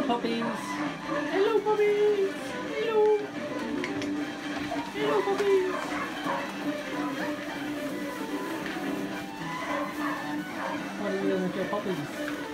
puppies. Hello puppies. Hello. Hello puppies. What are you doing with your puppies?